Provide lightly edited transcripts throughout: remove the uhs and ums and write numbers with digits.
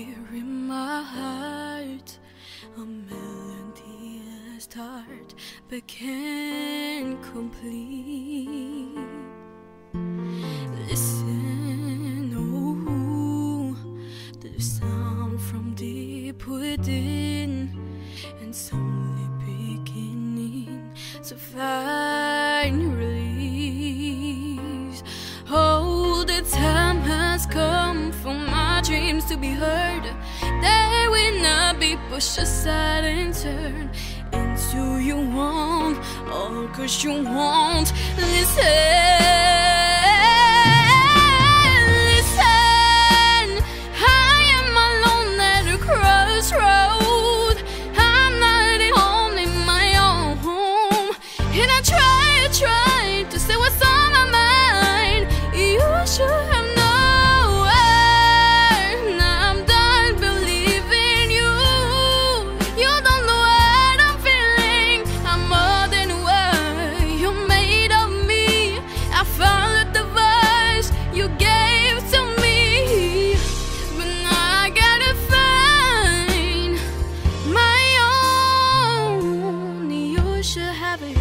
here in my heart, a melody start but can't complete. Listen, oh, to the sound from deep within, and it's only beginning to find release. Oh, the time has come for my dreams to be heard. They will not be pushed aside and turned into you want, all 'cause you won't listen. Try to say what's on my mind. You should have known. Now I'm done believing you. You don't know what I'm feeling. I'm more than what you made of me. I followed the voice you gave to me, but now I gotta find my own. You should have it.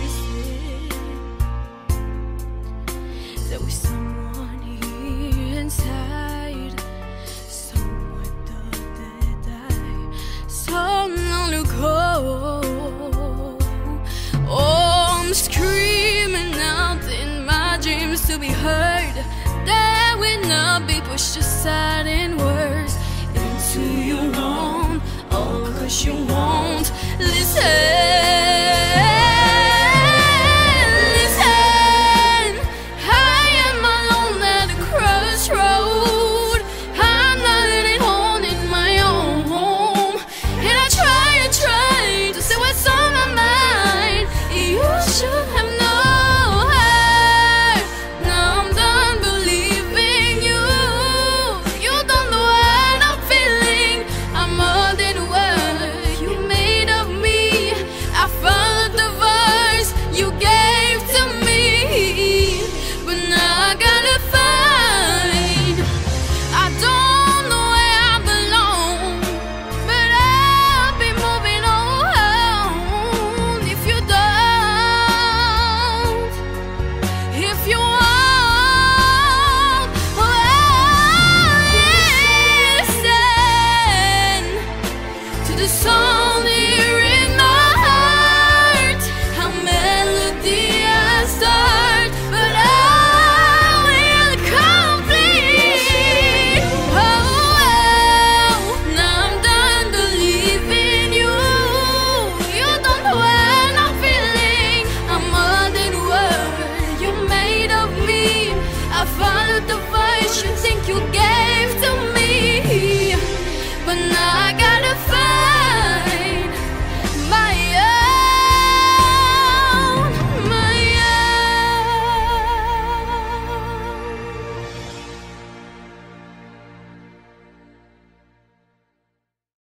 There was someone here inside, someone that died so long ago. Oh, I'm screaming out in my dreams to be heard. They will not be pushed aside in words into you won't, all 'cause you won't listen.